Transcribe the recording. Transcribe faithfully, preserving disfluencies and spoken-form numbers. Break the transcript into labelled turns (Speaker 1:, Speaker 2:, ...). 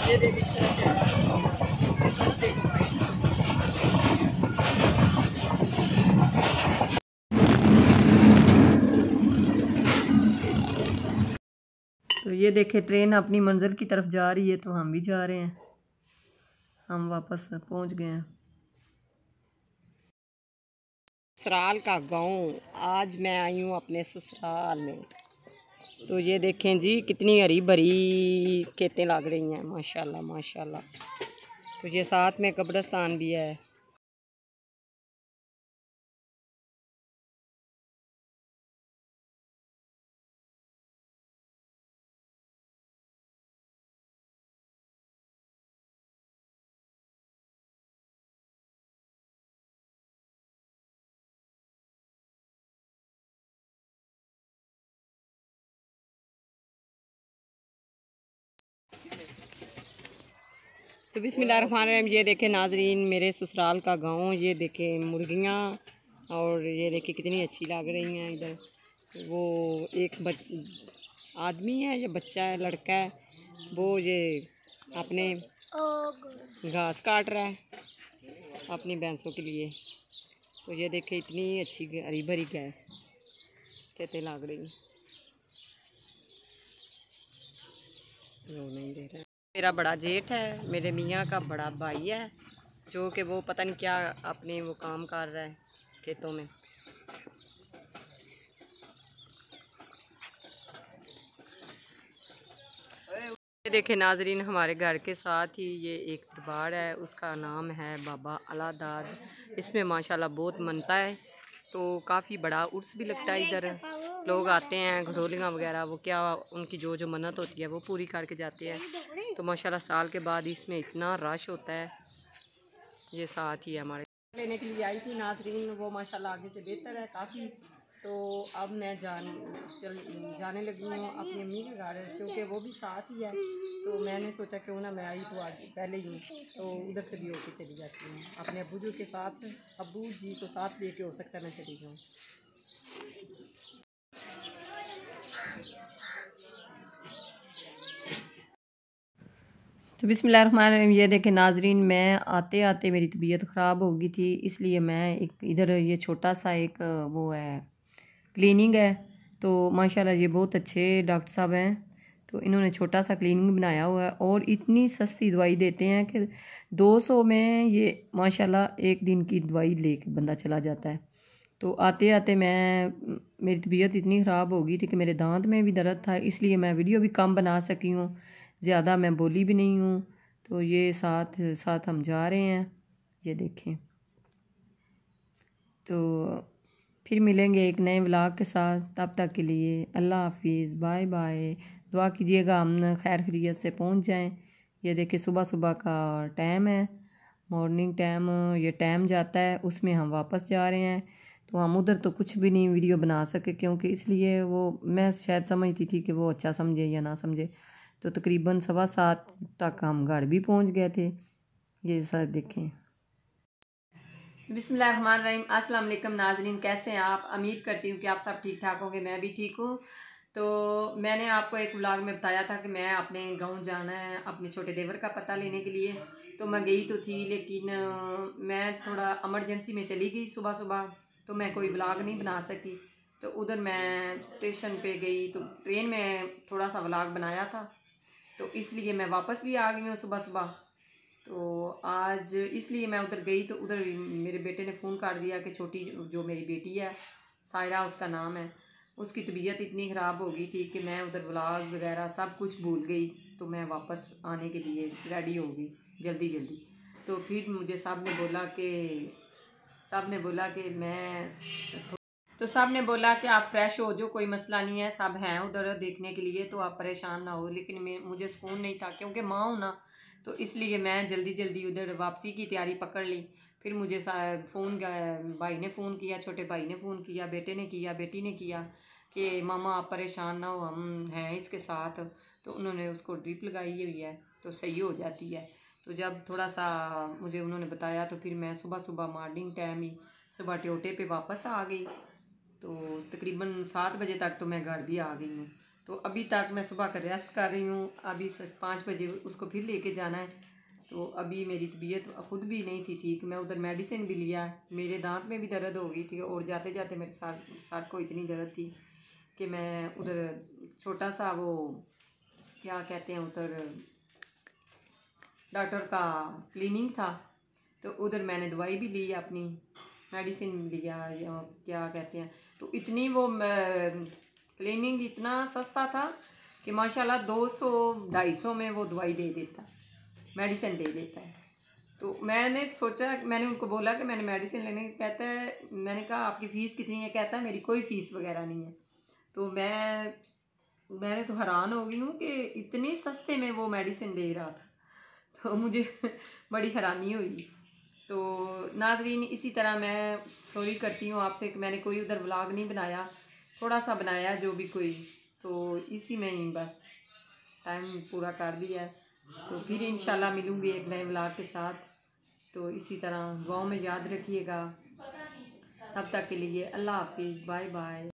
Speaker 1: ये देखिए कितना प्यारा ऐसा ना देखो भाई। तो ये देखे ट्रेन अपनी मंजिल की तरफ जा रही है, तो हम भी जा रहे हैं। हम वापस पहुंच गए हैं ससुराल का गांव। आज मैं आई हूँ अपने ससुराल में। तो ये देखें जी कितनी हरी भरी खेतें लग रही हैं, माशाल्लाह माशाल्लाह। तो ये साथ में कब्रिस्तान भी है। तो बिस्मिल्लाहिर्रहमानिर्रहीम। ये देखें नाजरीन मेरे ससुराल का गांव। ये देखें मुर्गियाँ, और ये देखें कितनी अच्छी लग रही हैं। इधर वो एक बच आदमी है या बच्चा है, लड़का है, वो ये अपने घास काट रहा है अपनी भैंसों के लिए। तो ये देखें इतनी अच्छी हरी भरी गाय खेतें लग रही हैं। वो नहीं दे रहा। मेरा बड़ा जेठ है, मेरे मियाँ का बड़ा भाई है, जो कि वो पता नहीं क्या अपने वो काम कर रहा है खेतों में। ये देखे नाजरीन हमारे घर के साथ ही ये एक दरबार है, उसका नाम है बाबा अलादाद। इसमें माशाल्लाह बहुत मनता है, तो काफ़ी बड़ा उर्स भी लगता है। इधर लोग आते हैं, घड़ोलियाँ वगैरह, वो क्या उनकी जो जो मन्नत होती है वो पूरी करके जाते हैं। तो माशाल्लाह साल के बाद इसमें इतना रश होता है। ये साथ ही है हमारे। लेने के लिए आई थी नाजरीन, वो माशाल्लाह आगे से बेहतर है काफ़ी। तो अब मैं जान चल जाने लगी हूँ अपनी अम्मी के घर, क्योंकि वो भी साथ ही है। तो मैंने सोचा क्यों ना मैं आई तो आज पहले ही हूँ, तो उधर से भी होके चली जाती हूँ अपने अब्बू जी के साथ। अब्बू जी को साथ लेके हो सकता है मैं चली जाऊँ। तो बिस्मिल्लाहिर्रहमानिर्रहीम। ये देखें नाजरीन, मैं आते आते मेरी तबीयत ख़राब हो गई थी, इसलिए मैं एक इधर ये छोटा सा एक वो है क्लिनिक है। तो माशाल्लाह ये बहुत अच्छे डॉक्टर साहब हैं, तो इन्होंने छोटा सा क्लिनिक बनाया हुआ है, और इतनी सस्ती दवाई देते हैं कि दो सौ में ये माशाल्लाह एक दिन की दवाई लेके बंदा चला जाता है। तो आते आते मैं मेरी तबीयत इतनी ख़राब हो गई थी कि मेरे दांत में भी दर्द था, इसलिए मैं वीडियो भी कम बना सकी हूँ, ज़्यादा मैं बोली भी नहीं हूँ। तो ये साथ साथ हम जा रहे हैं, ये देखें। तो फिर मिलेंगे एक नए व्लॉग के साथ, तब तक के लिए अल्लाह हाफिज़, बाय बाय। दुआ कीजिएगा हम खैर खैरियत से पहुंच जाएं। ये देखिए सुबह सुबह का टाइम है, मॉर्निंग टाइम ये टाइम जाता है, उसमें हम वापस जा रहे हैं। तो हम उधर तो कुछ भी नहीं वीडियो बना सके, क्योंकि इसलिए वो मैं शायद समझती थी कि वो अच्छा समझे या ना समझे। तो तकरीबन सवा सात तक हम घर भी पहुँच गए थे। ये सर देखें। बिस्मिल्लाहिर्रहमानिर्रहीम। अस्सलाम वालेकुम नाज़रीन, कैसे हैं आप? उम्मीद करती हूँ कि आप सब ठीक ठाक होंगे, मैं भी ठीक हूँ। तो मैंने आपको एक व्लॉग में बताया था कि मैं अपने गांव जाना है अपने छोटे देवर का पता लेने के लिए। तो मैं गई तो थी, लेकिन मैं थोड़ा इमरजेंसी में चली गई सुबह सुबह, तो मैं कोई व्लॉग नहीं बना सकी। तो उधर मैं स्टेशन पे गई, तो ट्रेन में थोड़ा सा व्लॉग बनाया था, तो इसलिए मैं वापस भी आ गई हूँ सुबह सुबह। तो आज इसलिए मैं उधर गई, तो उधर मेरे बेटे ने फ़ोन कर दिया कि छोटी जो मेरी बेटी है, सायरा उसका नाम है, उसकी तबीयत इतनी ख़राब हो गई थी कि मैं उधर व्लॉग वगैरह सब कुछ भूल गई। तो मैं वापस आने के लिए रेडी हो गई जल्दी जल्दी। तो फिर मुझे साहब ने बोला कि साहब ने बोला कि मैं तो साहब ने बोला कि आप फ्रेश हो जो, कोई मसला नहीं है, सब हैं उधर देखने के लिए, तो आप परेशान ना हो। लेकिन मैं मुझे सुकून नहीं था, क्योंकि माँ हूँ ना, तो इसलिए मैं जल्दी जल्दी उधर वापसी की तैयारी पकड़ ली। फिर मुझे फ़ोन भाई ने फ़ोन किया, छोटे भाई ने फ़ोन किया, बेटे ने किया, बेटी ने किया कि मामा आप परेशान ना हो, हम हैं इसके साथ। तो उन्होंने उसको ड्रिप लगाई हुई है, तो सही हो जाती है। तो जब थोड़ा सा मुझे उन्होंने बताया, तो फिर मैं सुबह सुबह मॉर्निंग टाइम ही सुबह ट्योटे पे वापस आ गई। तो तकरीबन सात बजे तक तो मैं घर भी आ गई हूँ। तो अभी तक मैं सुबह का रेस्ट कर रही हूँ। अभी पाँच बजे उसको फिर लेके जाना है। तो अभी मेरी तबीयत ख़ुद भी नहीं थी ठीक, मैं उधर मेडिसिन भी लिया, मेरे दांत में भी दर्द हो गई थी और जाते जाते मेरे सर सर को इतनी दर्द थी कि मैं उधर छोटा सा वो क्या कहते हैं उधर डॉक्टर का क्लिनिक था, तो उधर मैंने दवाई भी ली, अपनी मेडिसिन लिया या क्या कहते हैं। तो इतनी वो क्लिनिक इतना सस्ता था कि माशाल्लाह दो सौ ढाई सौ में वो दवाई दे देता, मेडिसिन दे देता है। तो मैंने सोचा, मैंने उनको बोला कि मैंने मेडिसिन लेने, कहता है, मैंने कहा आपकी फ़ीस कितनी है? कहता है मेरी कोई फ़ीस वगैरह नहीं है। तो मैं मैंने तो हैरान हो गई हूँ कि इतने सस्ते में वो मेडिसिन दे रहा था, तो मुझे बड़ी हैरानी हुई। तो नाजरीन, इसी तरह मैं सॉरी करती हूँ आपसे कि मैंने कोई उधर व्लॉग नहीं बनाया, थोड़ा सा बनाया जो भी कोई, तो इसी में ही बस टाइम पूरा कर दिया है। तो फिर इंशाल्लाह मिलूँगी एक नए व्लॉग के साथ। तो इसी तरह दुआओं में याद रखिएगा। तब तक के लिए अल्लाह हाफिज़, बाय बाय।